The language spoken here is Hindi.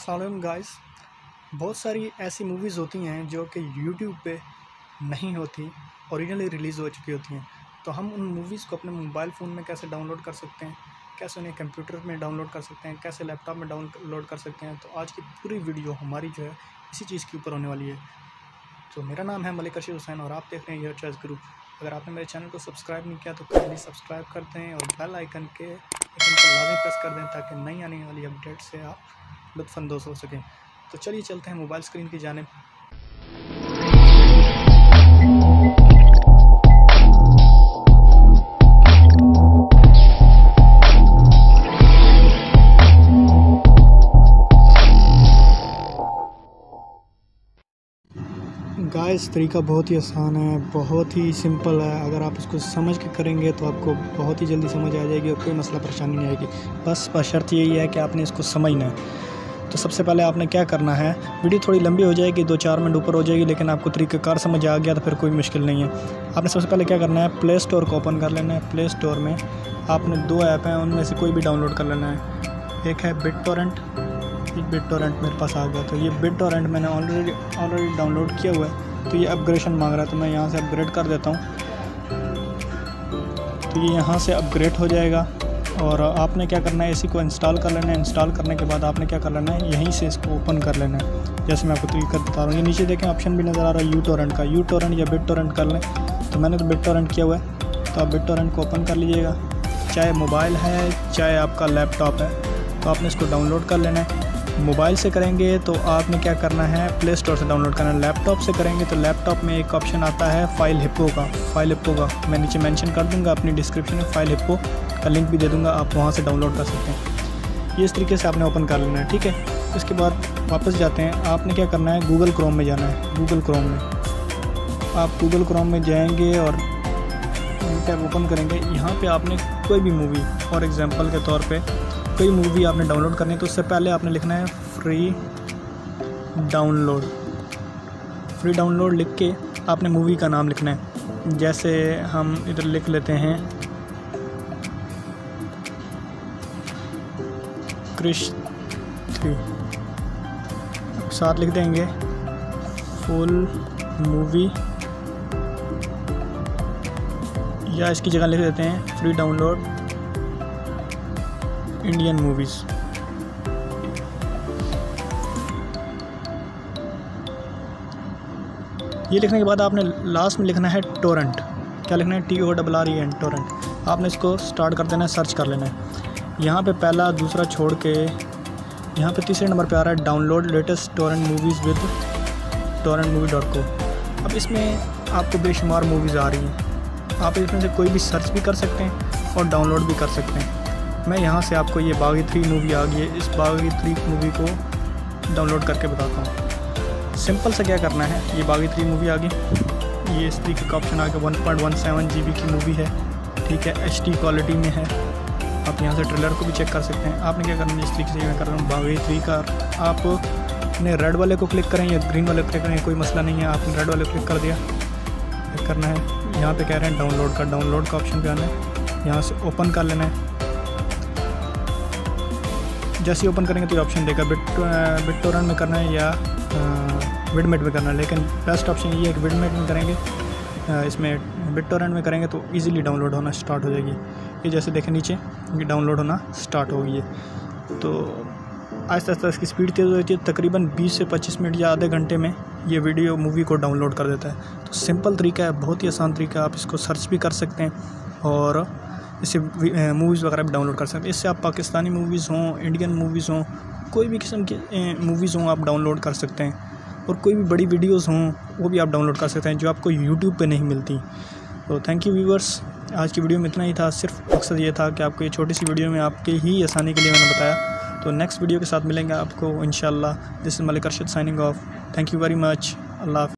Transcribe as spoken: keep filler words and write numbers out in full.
अस्सलाम वालेकुम गाइस। बहुत सारी ऐसी मूवीज़ होती हैं जो कि यूट्यूब पे नहीं होती, ओरिजिनली रिलीज़ हो चुकी होती हैं। तो हम उन मूवीज़ को अपने मोबाइल फ़ोन में कैसे डाउनलोड कर सकते हैं, कैसे उन्हें कंप्यूटर में डाउनलोड कर सकते हैं, कैसे लैपटॉप में डाउनलोड कर सकते हैं। तो आज की पूरी वीडियो हमारी जो है इसी चीज़ के ऊपर होने वाली है। तो मेरा नाम है मलिक रशीद हुसैन और आप देख रहे हैं योर चॉइस गुरु। अगर आपने मेरे चैनल को सब्सक्राइब नहीं किया तो काइंडली सब्सक्राइब कर दें और बेल आइकन के आइकन को लाजमी प्रेस कर दें ताकि नई आने वाली अपडेट से आप लुत्फ़अंदोज़ हो सकें। तो चलिए चलते हैं मोबाइल स्क्रीन की जानिब। गाइस, तरीका बहुत ही आसान है, बहुत ही सिंपल है। अगर आप इसको समझ के करेंगे तो आपको बहुत ही जल्दी समझ आ जाएगी और कोई मसला परेशानी नहीं आएगी। बस बशर्त यही है कि आपने इसको समझना है। तो सबसे पहले आपने क्या करना है, वीडियो थोड़ी लंबी हो जाएगी, दो चार मिनट ऊपर हो जाएगी, लेकिन आपको तरीक़ाकार समझ आ गया तो फिर कोई मुश्किल नहीं है। आपने सबसे पहले क्या करना है, प्ले स्टोर को ओपन कर लेना है। प्ले स्टोर में आपने दो ऐप हैं, उनमें से कोई भी डाउनलोड कर लेना है। एक है बिटटोरेंट, बिटटोरेंट मेरे पास आ गया। तो ये बिटटोरेंट मैंने ऑलरेडी ऑलरेडी डाउनलोड किया हुआ है। तो ये अपग्रेडेशन मांग रहा है, तो मैं यहाँ से अपग्रेड कर देता हूँ। तो ये यहाँ से अपग्रेड हो जाएगा और आपने क्या करना है, इसी को इंस्टॉल कर लेना है। इंस्टॉल करने के बाद आपने क्या कर लेना है, यहीं से इसको ओपन कर लेना है। जैसे मैं आपको तरीका बता रहा हूँ, ये नीचे देखें ऑप्शन भी नज़र आ रहा है यू टोरेंट का। यू टोरेंट या बिटटोरेंट कर लें। तो मैंने तो बिटटोरेंट किया हुआ है, तो आप बिटटोरेंट को ओपन कर लीजिएगा। चाहे मोबाइल है चाहे आपका लैपटॉप है, तो आपने इसको डाउनलोड कर लेना है। मोबाइल से करेंगे तो आपने क्या करना है, प्ले स्टोर से डाउनलोड करना है। लैपटॉप से करेंगे तो लैपटॉप में एक ऑप्शन आता है फाइल हिप्पो का। फाइल हिप्पो का मैं नीचे मेंशन कर दूंगा अपनी डिस्क्रिप्शन में, फाइल हिप्पो का लिंक भी दे दूंगा, आप वहां से डाउनलोड कर सकते हैं। ये इस तरीके से आपने ओपन कर लेना है, ठीक है। इसके बाद वापस जाते हैं, आपने क्या करना है, गूगल क्रोम में जाना है। गूगल क्रोम में आप गूगल क्रोम में जाएंगे और टैब ओपन करेंगे। यहाँ पर आपने कोई भी मूवी, फॉर एग्ज़ाम्पल के तौर पर कोई मूवी आपने डाउनलोड करनी है, तो उससे पहले आपने लिखना है फ्री डाउनलोड। फ्री डाउनलोड लिख के आपने मूवी का नाम लिखना है। जैसे हम इधर लिख लेते हैं क्रिश थ्री, साथ लिख देंगे फुल मूवी, या इसकी जगह लिख देते हैं फ्री डाउनलोड इंडियन मूवीज़। ये लिखने के बाद आपने लास्ट में लिखना है टोरेंट। क्या लिखना है, T O double R E N, torrent. आपने इसको स्टार्ट कर देना है, सर्च कर लेना है। यहाँ पे पहला दूसरा छोड़ के यहाँ पे तीसरे नंबर पे आ रहा है download latest torrent movies with torrent movie dot co. अब इसमें आपको बेशुमार मूवीज़ आ रही हैं, आप इसमें से कोई भी सर्च भी कर सकते हैं और डाउनलोड भी कर सकते हैं। मैं यहाँ से आपको ये बागी थ्री मूवी आ गई है, इस बागी थ्री मूवी को डाउनलोड करके बताता हूँ। सिंपल से क्या करना है, ये बागी थ्री मूवी आ गई, ये इस तरीके का ऑप्शन आ गया। One point one seven G B की मूवी है, ठीक है, एच डी क्वालिटी में है। आप यहाँ से ट्रेलर को भी चेक कर सकते हैं। आपने क्या करना है, जिस तरीके से मैं कर रहा हूँ बागी थ्री का, आप अपने रेड वाले को क्लिक करें या ग्रीन वाले को क्लिक करें, कोई मसला नहीं है। आपने रेड वाले को क्लिक कर दिया, क्लिक करना है। यहाँ पे कह रहे हैं डाउनलोड का, डाउनलोड का ऑप्शन पे आना है, यहाँ से ओपन कर लेना है। जैसे ही ओपन करेंगे तो ये ऑप्शन देगा बिट बिटटोरेंट में करना है या विडमेट में करना है, लेकिन बेस्ट ऑप्शन ये है कि विडमेट में करेंगे। आ, इसमें बिटटोरेंट में करेंगे तो इजीली डाउनलोड होना स्टार्ट हो जाएगी। ये जैसे देखें नीचे ये डाउनलोड होना स्टार्ट हो गई है। तो आहिस्ता आहिस्ता इसकी स्पीड तेज़ हो जाती है, तकरीबन बीस से पच्चीस मिनट या आधे घंटे में ये वीडियो मूवी को डाउनलोड कर देता है। तो सिंपल तरीका है, बहुत ही आसान तरीका है। आप इसको सर्च भी कर सकते हैं और इससे मूवीज़ वगैरह भी डाउनलोड कर सकते हैं। इससे आप पाकिस्तानी मूवीज़ हों, इंडियन मूवीज़ हों, कोई भी किस्म की मूवीज़ हों आप डाउनलोड कर सकते हैं। और कोई भी बड़ी वीडियोस हों वो भी आप डाउनलोड कर सकते हैं जो आपको यूट्यूब पे नहीं मिलती। तो थैंक यू व्यूअर्स, आज की वीडियो में इतना ही था। सिर्फ मकसद ये था कि आपको ये छोटी सी वीडियो में आपके ही आसानी के लिए मैंने बताया। तो नेक्स्ट वीडियो के साथ मिलेंगे आपको इंशाल्लाह। This is Malik Rashid signing off. Thank you very much. Allah.